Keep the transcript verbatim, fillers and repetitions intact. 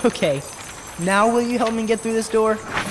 Okay, now will you help me get through this door?